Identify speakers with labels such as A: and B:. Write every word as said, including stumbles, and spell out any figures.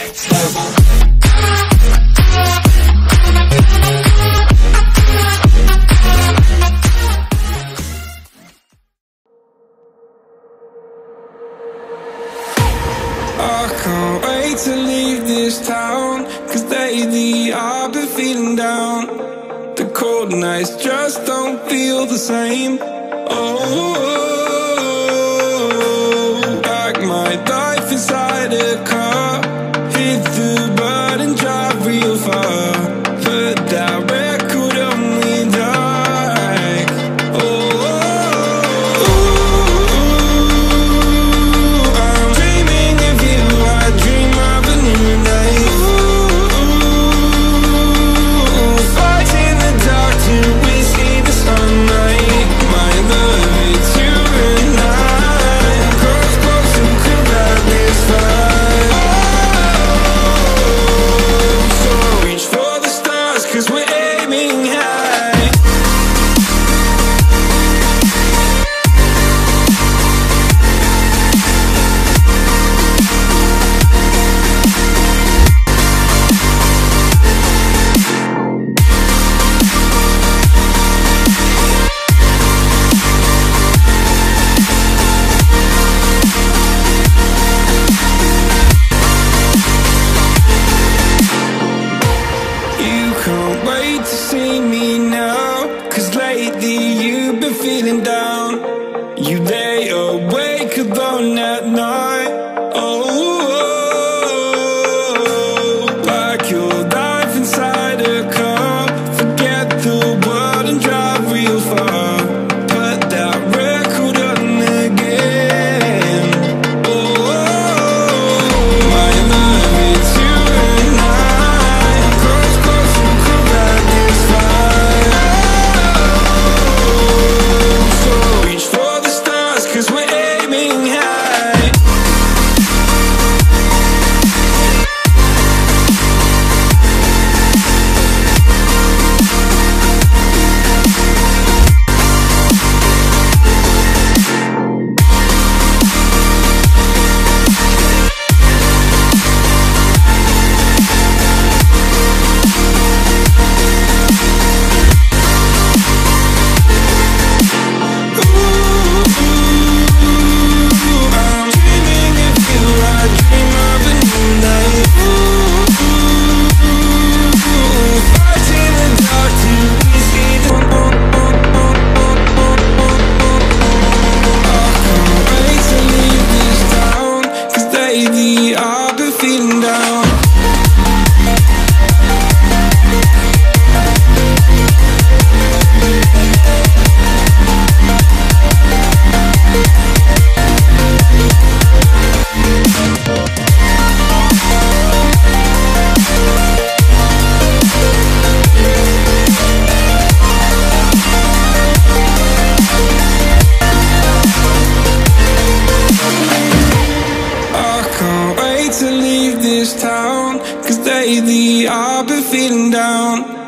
A: I can't wait to leave this town, cause lately I've been feeling down. The cold nights just don't feel the same. Oh, like my life inside a car. Hit the button, drive real far. Put that record on me like, oh, I'm dreaming of you. I dream of a new night. Fight in the dark till we see the sunlight. My love, it's you and I. Close, close, who could light this fire? So reach for the stars, cause we're aiming high. You can't wait to see me now, cause lately you've been feeling down. You lay awake alone at night. Oh, like your life inside a car. Forget the world and drive real far. Put that record on again. Oh, my love, it's you and I. Close, close, who could light this fire? So reach for the stars, cause we're aiming high. I've been feeling down. To leave this town, cause lately I've been feeling down.